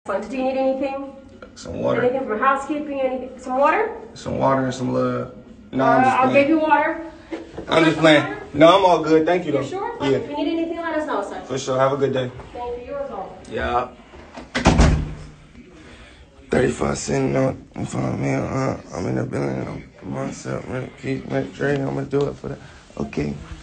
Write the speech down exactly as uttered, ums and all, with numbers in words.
Do you need anything? Some water. Anything from housekeeping? Anything? Some water? Some water and some love. No, uh, I'm just I'll playing. give you water. I'm just playing. Water? No, I'm all good. Thank you, though. You sure? Yeah. If you need anything, let us know, sir. For sure. Have a good day. Thank you. Yours all. Yeah. thirty-five cent note. You follow me? Uh, I'm in the building. I'm myself. Keep Dre. I'm gonna do it for that. Okay.